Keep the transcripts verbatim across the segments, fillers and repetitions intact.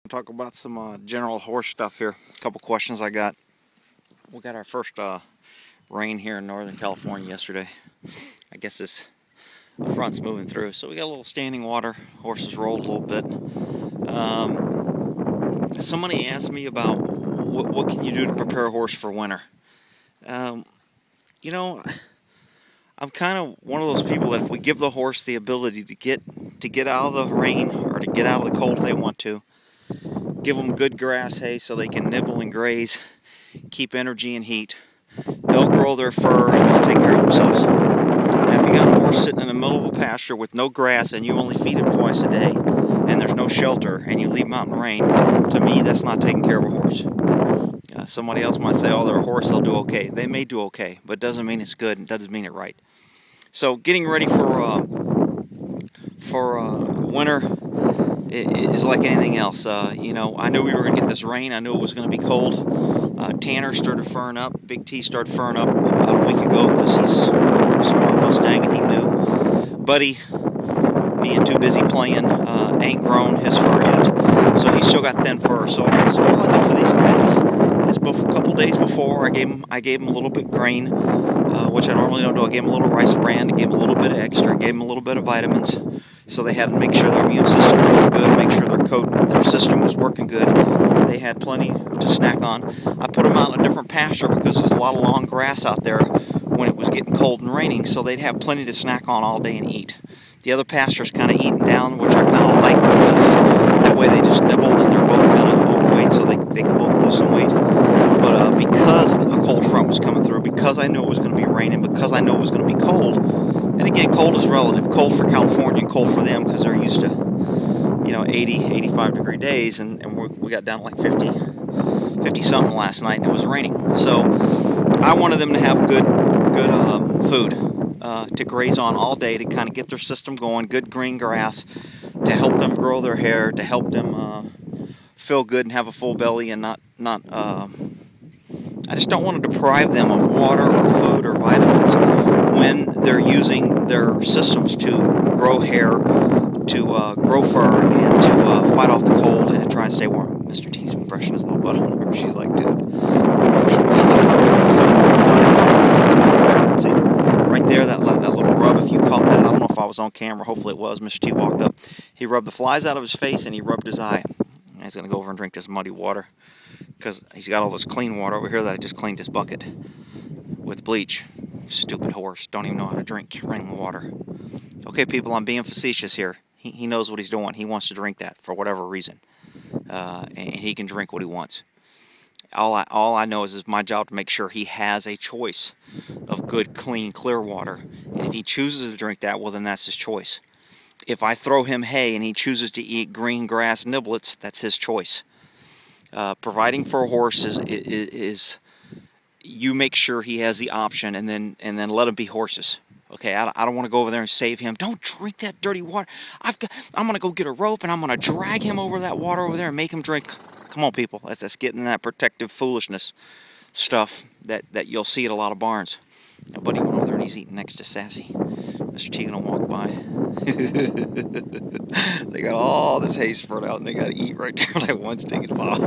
Talk about some uh, general horse stuff here. A couple questions I got. We got our first uh, rain here in Northern California yesterday. I guess this front's moving through, so we got a little standing water. Horses rolled a little bit. Um, somebody asked me about what, what can you do to prepare a horse for winter. Um, you know, I'm kind of one of those people that if we give the horse the ability to get to get out of the rain or to get out of the cold if they want to, give them good grass hay so they can nibble and graze, keep energy and heat. They'll grow their fur and they'll take care of themselves. Now, if you got a horse sitting in the middle of a pasture with no grass and you only feed him twice a day, and there's no shelter, and you leave him out in the rain, to me, that's not taking care of a horse. Uh, somebody else might say, oh, they're a horse, they'll do okay. They may do okay, but it doesn't mean it's good, and it doesn't mean it right. So getting ready for uh, for uh, winter is like anything else. Uh, you know, I knew we were going to get this rain. I knew it was going to be cold. Uh, Tanner started furring up. Big T started furring up about a week ago because he's a smart Mustang and he knew. Buddy, being too busy playing, uh, ain't grown his fur yet. So he's still got thin fur. So, so all I do for these guys is, is a couple days before, I gave him, I gave him a little bit grain, uh, which I normally don't do. I gave him a little rice bran, I gave him a little bit of extra, I gave him a little bit of vitamins. So they had to make sure their immune system was good, make sure their coat, their system was working good. They had plenty to snack on. I put them out in a different pasture because there's a lot of long grass out there when it was getting cold and raining, so they'd have plenty to snack on all day and eat. The other pasture's kind of eaten down, which I kind of like because that way they just nibble and they're both kind of overweight, so they, they can both lose some weight. But uh, because a cold front was coming through, because I knew it was going to be raining, because I knew it was going to be cold, and again, cold is relative. Cold for California and cold for them because they're used to, you know, eighty, eighty-five degree days, and, and we're, we got down to like fifty, fifty something last night, and it was raining. So I wanted them to have good, good uh, food uh, to graze on all day to kind of get their system going. Good green grass to help them grow their hair, to help them uh, feel good and have a full belly, and not not. Uh, I just don't want to deprive them of water or food or vitamins when they're using their systems to grow hair, to uh, grow fur, and to uh, fight off the cold and to try and stay warm. Mister T's brushing his little butt on her. She's like, dude. See, right there, that, that little rub, if you caught that, I don't know if I was on camera, hopefully it was. Mister T walked up. He rubbed the flies out of his face and he rubbed his eye. He's going to go over and drink this muddy water because he's got all this clean water over here that I just cleaned his bucket with bleach. Stupid horse. Don't even know how to drink rain water. Okay, people, I'm being facetious here. He, he knows what he's doing. He wants to drink that for whatever reason. Uh, and he can drink what he wants. All I, all I know is it's my job to make sure he has a choice of good, clean, clear water. And if he chooses to drink that, well, then that's his choice. If I throw him hay and he chooses to eat green grass niblets, that's his choice. Uh, providing for a horse is, is, is you make sure he has the option, and then and then let him be horses. Okay, I, I don't want to go over there and save him. Don't drink that dirty water. I've got, I'm going to go get a rope and I'm going to drag him over that water over there and make him drink. Come on, people. That's, that's getting that protective foolishness stuff that, that you'll see at a lot of barns. Now, buddy went over there and he's eating next to Sassy. Mister T gonna walk by. They got all this hay spread out and they got to eat right there like one stinking pile.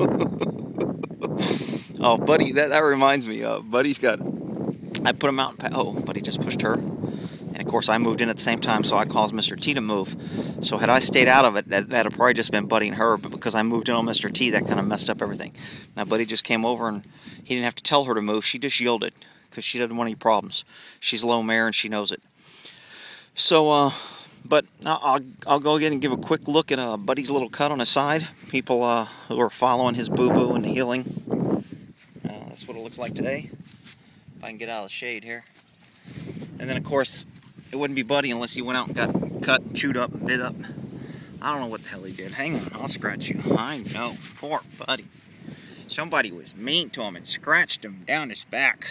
Oh, Buddy, that, that reminds me. Uh, Buddy's got... I put him out. Oh, Buddy just pushed her. And, of course, I moved in at the same time, so I caused Mister T to move. So had I stayed out of it, that would have probably just been Buddy and her. But because I moved in on Mister T, that kind of messed up everything. Now, Buddy just came over, and he didn't have to tell her to move. She just yielded because she doesn't want any problems. She's low mare, and she knows it. So, uh, but I'll, I'll go again and give a quick look at uh, Buddy's little cut on his side. People uh, who are following his boo-boo and the healing. Uh, that's what it looks like today. If I can get out of the shade here. And then, of course, it wouldn't be Buddy unless he went out and got cut, and chewed up, and bit up. I don't know what the hell he did. Hang on, I'll scratch you. I know. Poor Buddy. Somebody was mean to him and scratched him down his back.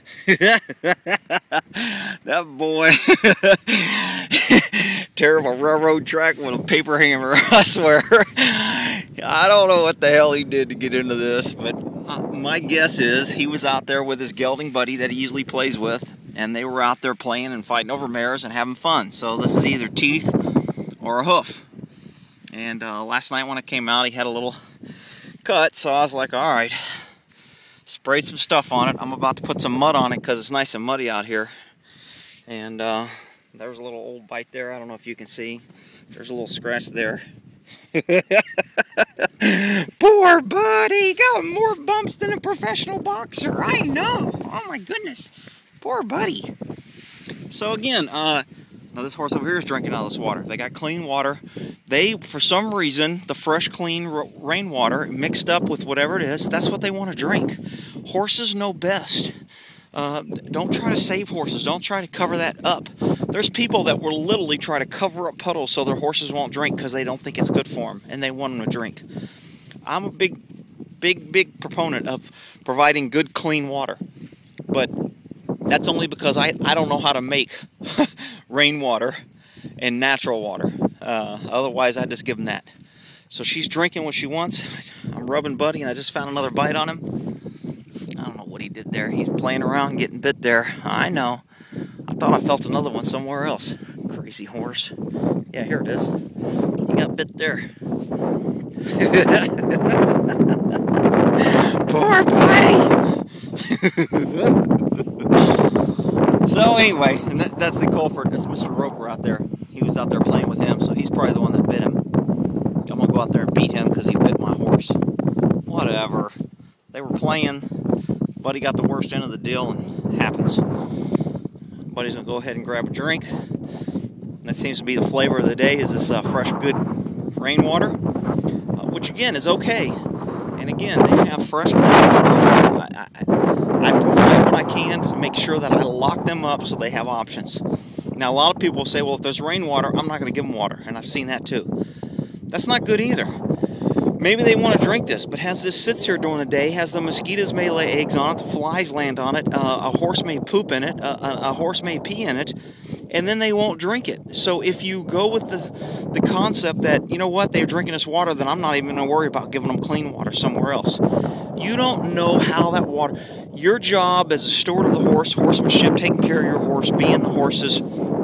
That boy. Terrible railroad track with a paper hammer, I swear. I don't know what the hell he did to get into this, but uh, my guess is he was out there with his gelding buddy that he usually plays with, and they were out there playing and fighting over mares and having fun. So this is either teeth or a hoof. And uh, last night when I came out, he had a little cut, so I was like, all right, sprayed some stuff on it. I'm about to put some mud on it because it's nice and muddy out here. And uh, there was a little old bite there. I don't know if you can see. There's a little scratch there. Poor buddy, got more bumps than a professional boxer. I know. Oh my goodness, poor buddy. So again, uh, now this horse over here is drinking out of this water. They got clean water. They, for some reason, the fresh, clean rainwater mixed up with whatever it is, that's what they want to drink. Horses know best. Uh, don't try to save horses. Don't try to cover that up. There's people that will literally try to cover up puddles so their horses won't drink because they don't think it's good for them and they want them to drink. I'm a big, big, big proponent of providing good, clean water. But that's only because I, I don't know how to make rainwater and natural water. Uh, otherwise, I'd just give them that. So she's drinking what she wants. I'm rubbing Buddy, and I just found another bite on him. I don't know what he did there. He's playing around, getting bit there. I know. I thought I felt another one somewhere else. Crazy horse. Yeah, here it is. He got bit there. Poor buddy. So anyway, and that, that's the culprit. That's Mister Roper out there. He was out there playing with him, so he's probably the one that bit him. I'm gonna go out there and beat him because he bit my horse. Whatever. They were playing. Buddy got the worst end of the deal, and it happens. Buddy's gonna go ahead and grab a drink. That seems to be the flavor of the day, is this uh, fresh, good rainwater, uh, which again is okay. And again, they have fresh, clean water. I, I, I provide what I can to make sure that I lock them up so they have options. Now, a lot of people will say, well, if there's rainwater, I'm not going to give them water, and I've seen that too. That's not good either. Maybe they want to drink this, but as this sits here during the day, has the mosquitoes may lay eggs on it, the flies land on it, uh, a horse may poop in it, uh, a, a horse may pee in it, and then they won't drink it. So if you go with the, the concept that, you know what, they're drinking this water, then I'm not even going to worry about giving them clean water somewhere else. You don't know how that water... Your job as a steward of the horse, horsemanship, taking care of your horse, being the horse's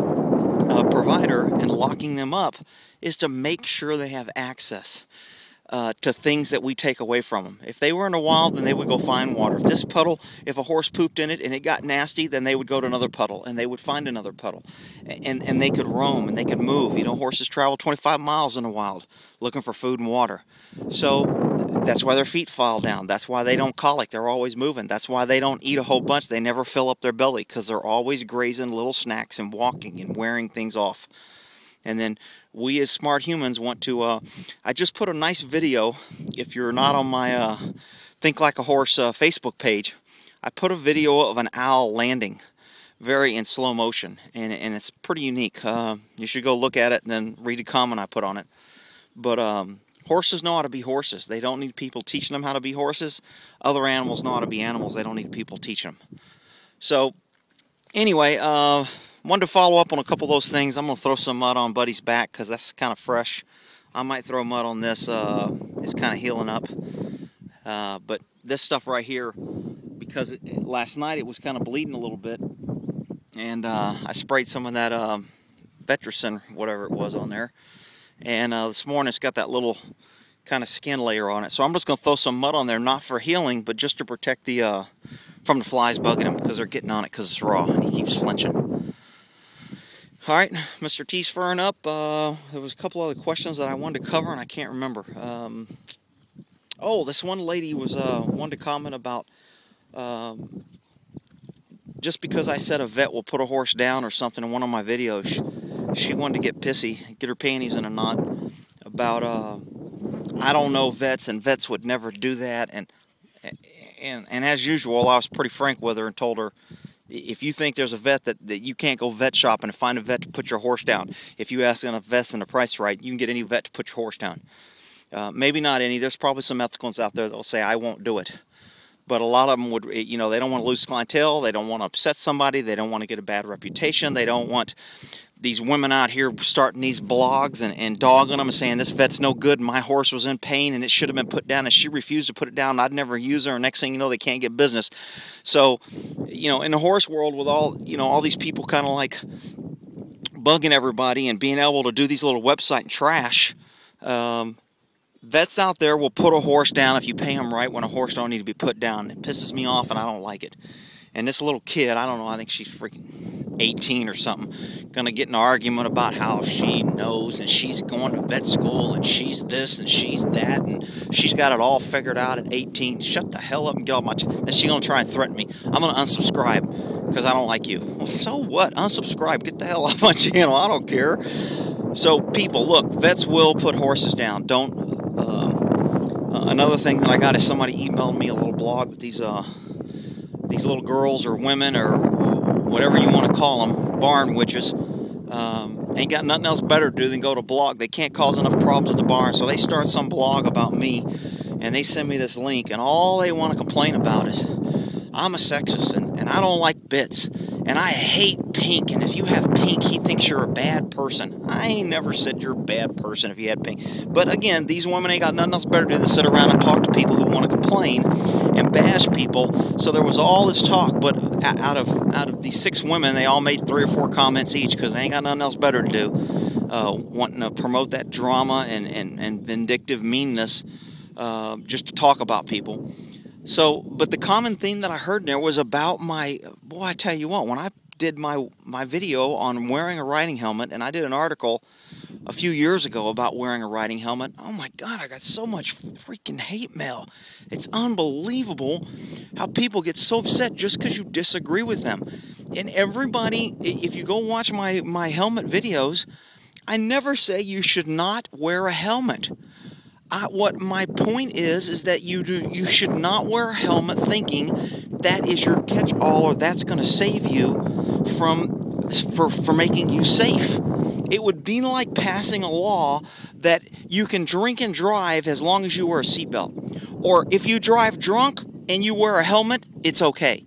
uh, provider, and locking them up, is to make sure they have access Uh, to things that we take away from them. If they were in the wild, then they would go find water. If this puddle, if a horse pooped in it and it got nasty, then they would go to another puddle and they would find another puddle. And, and they could roam and they could move. You know, horses travel twenty-five miles in the wild looking for food and water. So that's why their feet fall down. That's why they don't colic. They're always moving. That's why they don't eat a whole bunch. They never fill up their belly because they're always grazing little snacks and walking and wearing things off. And then we as smart humans want to, uh, I just put a nice video, if you're not on my uh, Think Like a Horse uh, Facebook page, I put a video of an owl landing, very in slow motion, and, and it's pretty unique. Uh, you should go look at it and then read a comment I put on it. But um, horses know how to be horses. They don't need people teaching them how to be horses. Other animals know how to be animals. They don't need people teaching them. So, anyway, uh... wanted to follow up on a couple of those things. I'm going to throw some mud on Buddy's back because that's kind of fresh. I might throw mud on this. Uh, it's kind of healing up. Uh, but this stuff right here, because it, last night it was kind of bleeding a little bit. And uh, I sprayed some of that uh, Vetricin, whatever it was, on there. And uh, this morning it's got that little kind of skin layer on it. So I'm just going to throw some mud on there, not for healing, but just to protect the uh, from the flies bugging him because they're getting on it because it's raw and he keeps flinching. All right, Mister T's furring up. Uh, there was a couple other questions that I wanted to cover, and I can't remember. Um, oh, this one lady was uh, wanted to comment about um, just because I said a vet will put a horse down or something in one of my videos. She, she wanted to get pissy, get her panties in a knot about uh, I don't know vets, and vets would never do that. And and and as usual, I was pretty frank with her and told her, if you think there's a vet that, that you can't go vet shopping and find a vet to put your horse down. If you ask enough vets and the price right, you can get any vet to put your horse down. Uh, maybe not any. There's probably some ethical ones out there that will say, I won't do it. But a lot of them would, you know, they don't want to lose clientele. They don't want to upset somebody. They don't want to get a bad reputation. They don't want these women out here starting these blogs and, and dogging them and saying, this vet's no good. My horse was in pain and it should have been put down. And she refused to put it down. I'd never use her. And next thing you know, they can't get business. So, you know, in the horse world with all, you know, all these people kind of like bugging everybody and being able to do these little website and trash Um, vets out there will put a horse down if you pay them right when a horse don't need to be put down. It pisses me off and I don't like it. And this little kid, I don't know, I think she's freaking eighteen or something, gonna get in an argument about how she knows and she's going to vet school and she's this and she's that and she's got it all figured out at eighteen. Shut the hell up and get off my ch- then she's gonna try and threaten me. I'm gonna unsubscribe because I don't like you. Well, so what? Unsubscribe. Get the hell off my channel. I don't care. So people, look, vets will put horses down. Don't. Um, uh, another thing that I got is somebody emailed me a little blog that these uh. These little girls or women or whatever you want to call them, barn witches, um, ain't got nothing else better to do than go to blog. They can't cause enough problems at the barn, so they start some blog about me, and they send me this link, and all they want to complain about is, I'm a sexist, and, and I don't like bits, and I hate pink, and if you have pink, he thinks you're a bad person. I ain't never said you're a bad person if you had pink. But again, these women ain't got nothing else better to do than sit around and talk to people who want to complain and bash people. So there was all this talk, but out of out of these six women, they all made three or four comments each because they ain't got nothing else better to do, uh, wanting to promote that drama and, and, and vindictive meanness uh, just to talk about people. So, but the common theme that I heard there was about my, boy, I tell you what, when I did my, my video on wearing a riding helmet, and I did an article a few years ago about wearing a riding helmet, oh my God, I got so much freaking hate mail. It's unbelievable how people get so upset just because you disagree with them. And everybody, if you go watch my, my helmet videos, I never say you should not wear a helmet. I, what my point is, is that you do, you should not wear a helmet thinking that is your catch-all or that's going to save you from for, for making you safe. It would be like passing a law that you can drink and drive as long as you wear a seatbelt. Or if you drive drunk and you wear a helmet, it's okay.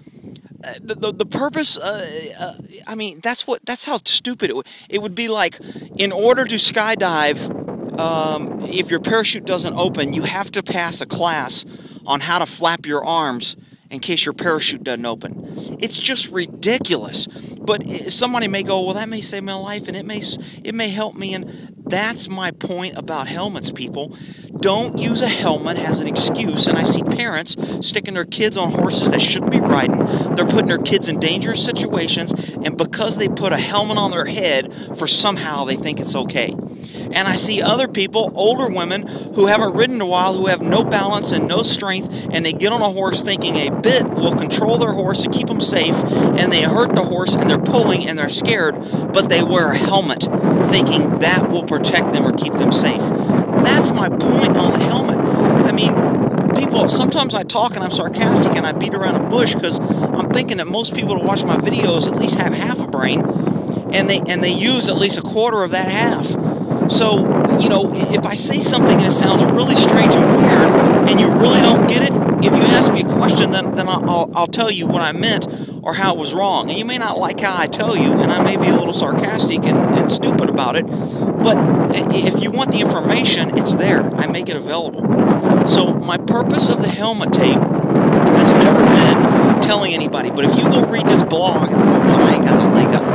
Uh, the, the, the purpose, uh, uh, I mean, that's what that's how stupid it would. It would be like, in order to skydive, Um, if your parachute doesn't open, you have to pass a class on how to flap your arms in case your parachute doesn't open. It's just ridiculous. But somebody may go, well, that may save my life and it may it may help me. And that's my point about helmets, people. Don't use a helmet as an excuse. And I see parents sticking their kids on horses that shouldn't be riding. They're putting their kids in dangerous situations. And because they put a helmet on their head, for somehow they think it's okay. And I see other people, older women, who haven't ridden in a while, who have no balance and no strength, and they get on a horse thinking a bit will control their horse and keep them safe, and they hurt the horse, and they're pulling, and they're scared, but they wear a helmet, thinking that will protect them or keep them safe. That's my point on the helmet. I mean, people, sometimes I talk and I'm sarcastic and I beat around a bush because I'm thinking that most people that watch my videos at least have half a brain, and they, and they use at least a quarter of that half. So, you know, if I say something and it sounds really strange and weird, and you really don't get it, if you ask me a question, then, then I'll, I'll, I'll tell you what I meant or how it was wrong. And you may not like how I tell you, and I may be a little sarcastic and, and stupid about it, but if you want the information, it's there. I make it available. So my purpose of the helmet tape has never been telling anybody, but if you go read this blog, I ain't got the link up.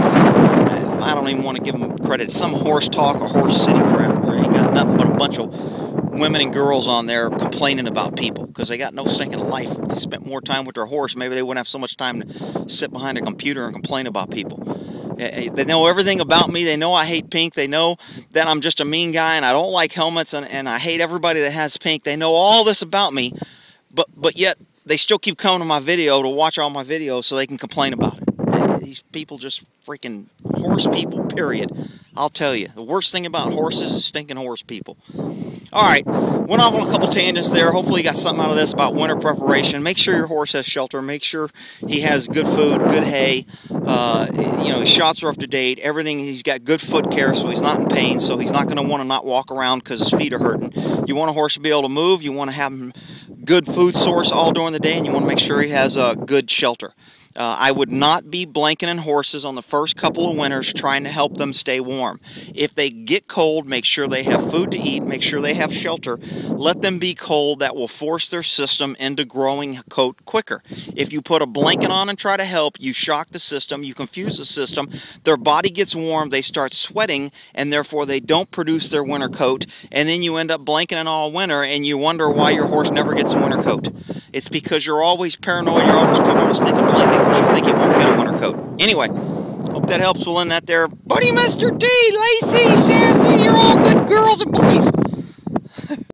I don't even want to give them credit. It's some horse talk or horse city crap where ain't got nothing but a bunch of women and girls on there complaining about people because they got no stinking life. If they spent more time with their horse, maybe they wouldn't have so much time to sit behind a computer and complain about people. They know everything about me. They know I hate pink. They know that I'm just a mean guy and I don't like helmets and, and I hate everybody that has pink. They know all this about me, but, but yet they still keep coming to my video to watch all my videos so they can complain about it. These people just freaking horse people, period. I'll tell you, the worst thing about horses is stinking horse people. All right, went off on a couple tangents there. Hopefully you got something out of this about winter preparation. Make sure your horse has shelter. Make sure he has good food, good hay. Uh, you know, his shots are up to date. Everything, he's got good foot care, so he's not in pain, so he's not going to want to not walk around because his feet are hurting. You want a horse to be able to move. You want to have him good food source all during the day, and you want to make sure he has a good shelter. Uh, I would not be blanketing horses on the first couple of winters trying to help them stay warm. If they get cold, make sure they have food to eat, make sure they have shelter. Let them be cold. That will force their system into growing a coat quicker. If you put a blanket on and try to help, you shock the system, you confuse the system, their body gets warm, they start sweating, and therefore they don't produce their winter coat, and then you end up blanketing all winter, and you wonder why your horse never gets a winter coat. It's because you're always paranoid, you're always covering a stick of blanket because you think it won't get a winter coat. Anyway, hope that helps. We'll end that there. Buddy, Mister D, Lacey, Sassy, you're all good girls and boys.